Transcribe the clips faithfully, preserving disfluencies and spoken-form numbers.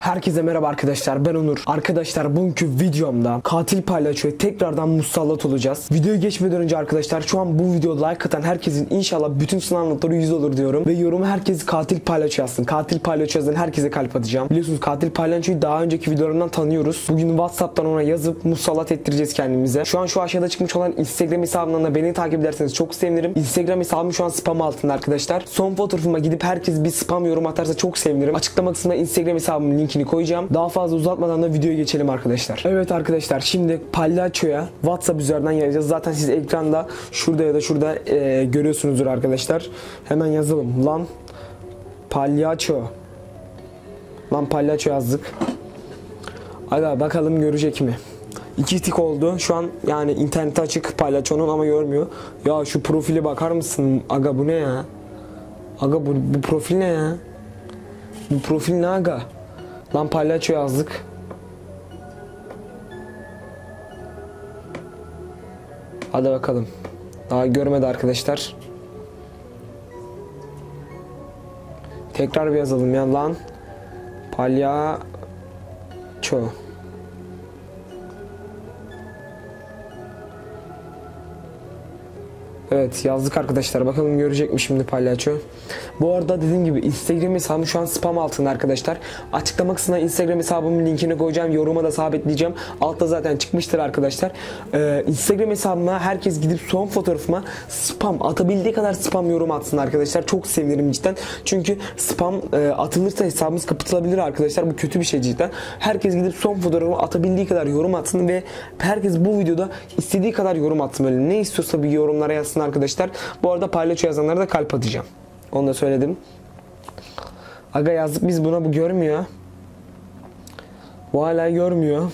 Herkese merhaba arkadaşlar, ben Onur. Arkadaşlar bugünkü videomda katil palyaçoya tekrardan musallat olacağız. Videoya geçmeden önce arkadaşlar şu an bu videoda like atan herkesin inşallah bütün sınav notları yüz olur diyorum. Ve yorumu herkes katil palyaço yazsın. Katil palyaço yazan herkese kalp atacağım. Biliyorsunuz katil palyaçoyu daha önceki videolarımdan tanıyoruz. Bugün WhatsApp'tan ona yazıp musallat ettireceğiz kendimize. Şu an şu aşağıda çıkmış olan Instagram hesabından da beni takip ederseniz çok sevinirim. Instagram hesabım şu an spam altında arkadaşlar. Son fotoğrafıma gidip herkes bir spam yorum atarsa çok sevinirim. Açıklama kısmına Instagram hesabımın linkini koyacağım. Daha fazla uzatmadan da videoya geçelim arkadaşlar. Evet arkadaşlar, şimdi palyaçoya WhatsApp üzerinden yazacağız. Zaten siz ekranda şurada ya da şurada e, görüyorsunuzdur arkadaşlar. Hemen yazalım. Lan palyaço. Lan palyaço yazdık. Hadi bakalım görecek mi? İki tik oldu. Şu an yani internette açık palyaçonun ama görmüyor. Ya şu profile bakar mısın? Aga bu ne ya? Aga bu, bu profil ne ya? Bu profil ne aga? Lan palyaço yazdık. Hadi bakalım. Daha görmedi arkadaşlar. Tekrar bir yazalım ya. Lan palyaço. Evet yazdık arkadaşlar. Bakalım görecek mi şimdi palyaço. Bu arada dediğim gibi Instagram hesabım şu an spam altında arkadaşlar. Açıklama kısmına Instagram hesabımın linkini koyacağım. Yoruma da sabitleyeceğim. Altta zaten çıkmıştır arkadaşlar. Ee, Instagram hesabıma herkes gidip son fotoğrafıma spam atabildiği kadar spam yorum atsın arkadaşlar. Çok sevinirim cidden. Çünkü spam e, atılırsa hesabımız kapatılabilir arkadaşlar. Bu kötü bir şey cidden. Herkes gidip son fotoğrafıma atabildiği kadar yorum atsın ve herkes bu videoda istediği kadar yorum atsın. Böyle ne istiyorsa bir yorumlara yazsın arkadaşlar. Bu arada palyaço yazanlara da kalp atacağım. Onu da söyledim. Aga yazdık biz buna, bu görmüyor. Bu hala görmüyor.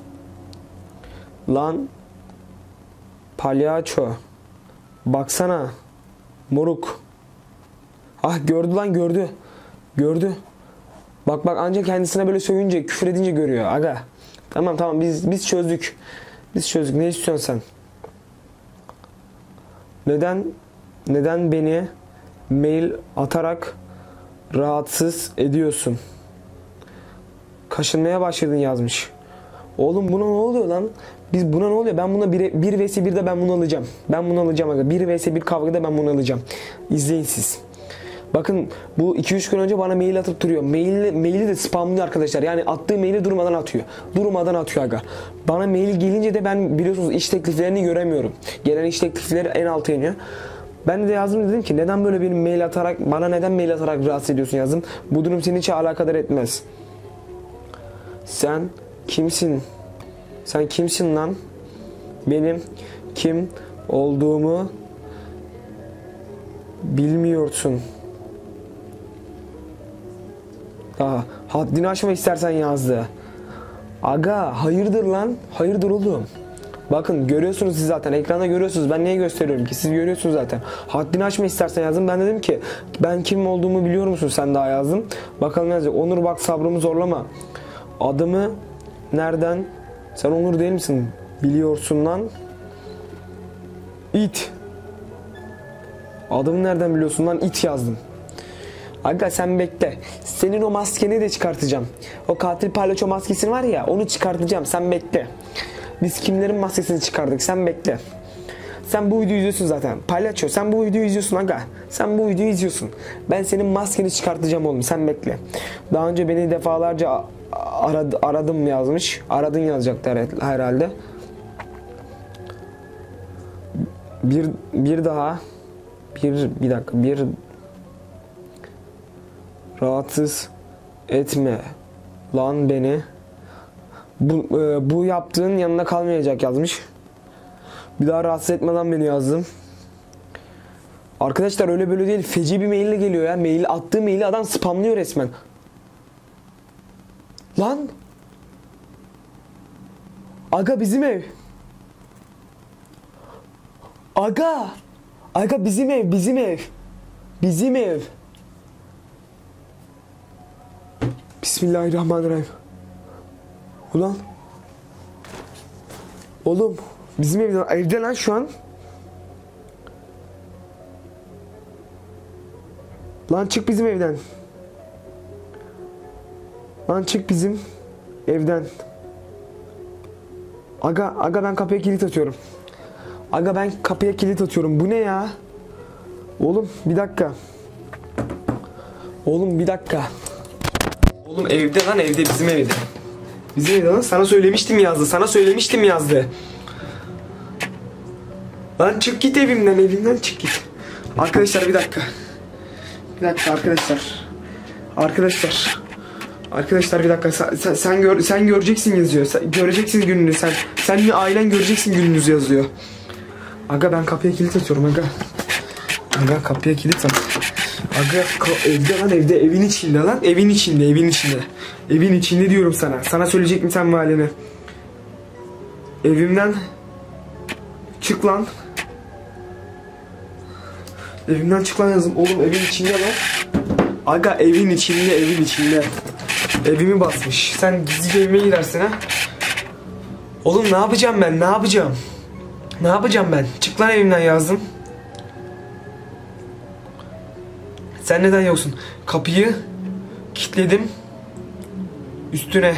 Lan palyaço. Baksana. Moruk. Ah gördü lan, gördü. Gördü. Bak bak, ancak kendisine böyle sövünce, küfür edince görüyor. Aga. Tamam tamam biz biz çözdük. Biz çözdük. Ne istiyorsun sen? Neden neden beni mail atarak rahatsız ediyorsun? Kaşınmaya başladın yazmış. Oğlum buna ne oluyor lan? Biz buna ne oluyor? Ben buna bir vs birde ben bunu alacağım. Ben bunu alacağım aga. bir vs bir kavgada ben bunu alacağım. İzleyin siz. Bakın bu iki üç gün önce bana mail atıp duruyor. Maili, maili de spamlıyor arkadaşlar. Yani attığı maili durmadan atıyor. Durmadan atıyor aga. Bana mail gelince de ben biliyorsunuz iş tekliflerini göremiyorum. Gelen iş teklifleri en alta iniyor. Ben de yazdım, dedim ki neden böyle benim mail atarak, bana neden mail atarak rahatsız ediyorsun yazdım. Bu durum seni hiç alakadar etmez. Sen kimsin? Sen kimsin lan? Benim kim olduğumu bilmiyorsun. Aha, haddini aşma istersen yazdı. Aga hayırdır lan? Hayırdır oğlum? Bakın görüyorsunuz siz zaten. Ekranda görüyorsunuz. Ben niye gösteriyorum ki? Siz görüyorsunuz zaten. Haddini aşma istersen yazdım. Ben dedim ki ben kim olduğumu biliyor musun? Sen daha yazdım. Bakalım ne yazacak? Onur bak sabrımı zorlama. Adımı nereden? Sen Onur değil misin? Biliyorsun lan. İt. Adımı nereden biliyorsun lan? İt yazdım. Aga sen bekle. Senin o maskeni de çıkartacağım. O katil palyaço maskesini var ya, onu çıkartacağım. Sen bekle. Biz kimlerin maskesini çıkardık? Sen bekle. Sen bu videoyu izliyorsun zaten. Palyaço sen bu videoyu izliyorsun aga. Sen bu videoyu izliyorsun. Ben senin maskeni çıkartacağım oğlum. Sen bekle. Daha önce beni defalarca aradı, aradım yazmış. Aradın yazacaktı herhalde. Bir bir daha bir bir dakika bir rahatsız etme lan beni. Bu, e, bu yaptığın yanına kalmayacak yazmış. Bir daha rahatsız etme lan beni yazdım. Arkadaşlar öyle böyle değil. Feci bir maille geliyor ya. Mail, attığı maili adam spamlıyor resmen. Lan. Aga bizim ev. Aga. Aga bizim ev. Bizim ev. Bizim ev. Bismillahirrahmanirrahim. Ulan. Oğlum bizim evde, evde lan şu an. Lan çık bizim evden. Lan çık bizim evden. Aga, aga ben kapıya kilit atıyorum. Aga ben kapıya kilit atıyorum. Bu ne ya? Oğlum bir dakika. Oğlum bir dakika. Oğlum evde lan, evde, bizim evde. Bizim evde lan, sana söylemiştim yazdı. Sana söylemiştim yazdı. Lan çık git evimden, evimden çık git. Arkadaşlar bir dakika. Bir dakika arkadaşlar. Arkadaşlar. Arkadaşlar bir dakika. Sen, sen, sen, gör, sen göreceksin yazıyor. Sen, göreceksin gününü sen. Sen ve ailen göreceksin gününüzü yazıyor. Aga ben kapıya kilit atıyorum aga. Aga kapıya kilit at. Aga evde lan, evde, evin içinde lan. Evin içinde, evin içinde. Evin içinde diyorum sana. Sana söyleyecek mi sen ve ailene? Evimden çık lan. Evimden çık lan yazım. Oğlum evin içinde lan. Aga evin içinde, evin içinde. Evimi basmış. Sen gizlice evime girersin ha. Oğlum ne yapacağım ben? Ne yapacağım? Ne yapacağım ben? Çık lan evimden yazdım. Sen neden yoksun? Kapıyı kilitledim. Üstüne.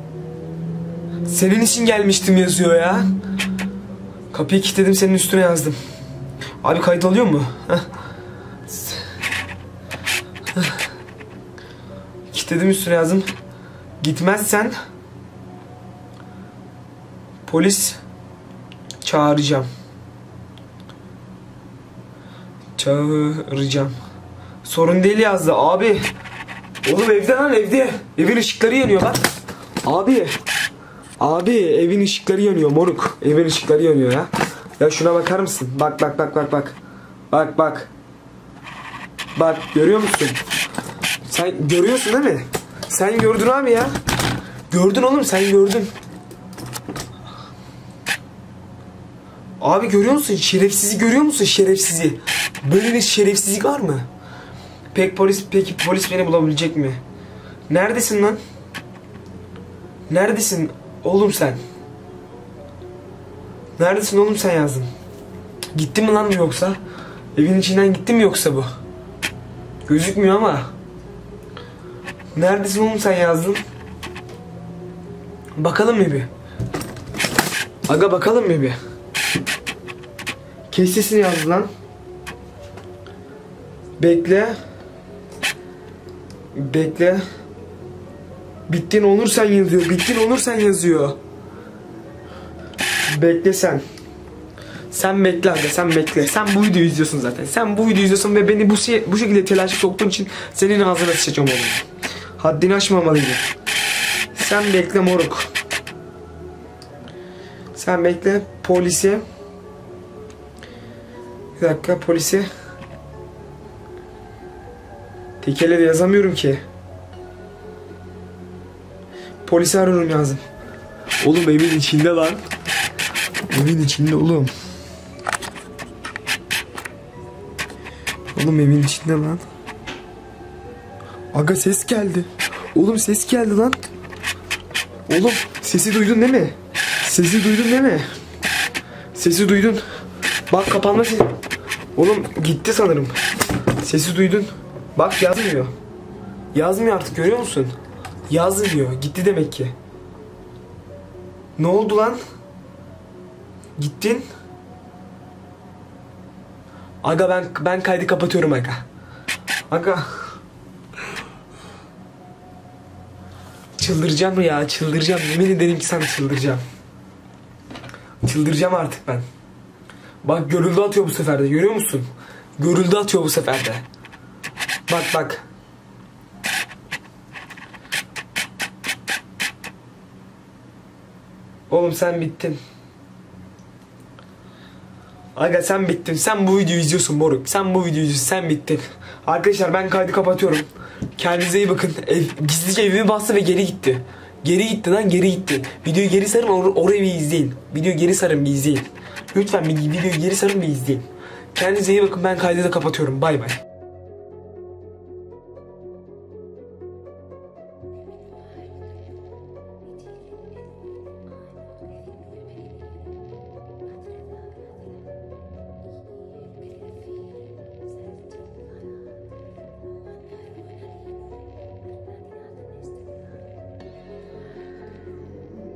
Senin için gelmiştim yazıyor ya. Kapıyı kilitledim, senin üstüne yazdım. Abi kayıt alıyor mu? Heh. Kilitledim, üstüne yazdım. Gitmezsen polis çağıracağım. Çağıracağım. Sorun değil yazdı abi. Oğlum evde lan, evde. Evin ışıkları yanıyor lan. Abi. Abi evin ışıkları yanıyor moruk. Evin ışıkları yanıyor ya. Ya şuna bakar mısın? Bak bak bak bak bak. Bak bak. Bak görüyor musun? Sen görüyorsun değil mi? Sen gördün abi ya. Gördün oğlum, sen gördün. Abi görüyor musun? Şerefsizi görüyor musun? Şerefsizi. Böyle bir şerefsizlik var mı? Peki polis, peki polis beni bulabilecek mi? Neredesin lan? Neredesin oğlum sen? Neredesin oğlum sen yazdım. Gitti mi lan yoksa? Evin içinden gitti mi yoksa bu? Gözükmüyor ama. Neredesin oğlum sen yazdın? Bakalım mı bir? Aga bakalım mı bir? Kes sesini yazdı lan. Bekle. Bekle. Bittin olursan yazıyor. Bittin olursan yazıyor. Bekle sen. Sen bekle abi, sen bekle. Sen bu videoyu izliyorsun zaten. Sen bu videoyu izliyorsun ve beni bu, bu şekilde telaşa soktuğun için senin ağzına sıçacağım oğlum. Haddini aşmamalıydı. Sen bekle moruk. Sen bekle polisi. Bir dakika polisi. Tekerle de yazamıyorum ki. Polisi arıyorum yazdım. Oğlum evin içinde lan. Evin içinde oğlum. Oğlum evin içinde lan. Aga ses geldi. Oğlum ses geldi lan. Oğlum sesi duydun değil mi? Sesi duydun değil mi? Sesi duydun. Bak kapanma sesi. Oğlum gitti sanırım. Sesi duydun. Bak yazmıyor. Yazmıyor artık, görüyor musun? Yazmıyor. Gitti demek ki. Ne oldu lan? Gittin. Aga ben ben kaydı kapatıyorum aga. Aga. Çıldıracağım mı ya? Çıldıracağım. Yemin ederim ki sana çıldıracağım. Çıldıracağım artık ben. Bak görüldü atıyor bu sefer de, görüyor musun? Görüldü atıyor bu sefer de. Bak bak. Oğlum sen bittin. Aga sen bittin. Sen bu videoyu izliyorsun moruk. Sen bu videoyu izliyorsun. Sen bittin. Arkadaşlar ben kaydı kapatıyorum. Kendinize iyi bakın. Ev, gizlice evimi bastı ve geri gitti. Geri gitti lan, geri gitti. Videoyu geri sarın, or orayı bir izleyin. Videoyu geri sarın bir izleyin. Lütfen bir videoyu geri sarın bir izleyin. Kendinize iyi bakın, ben kaydı da kapatıyorum. Bay bay.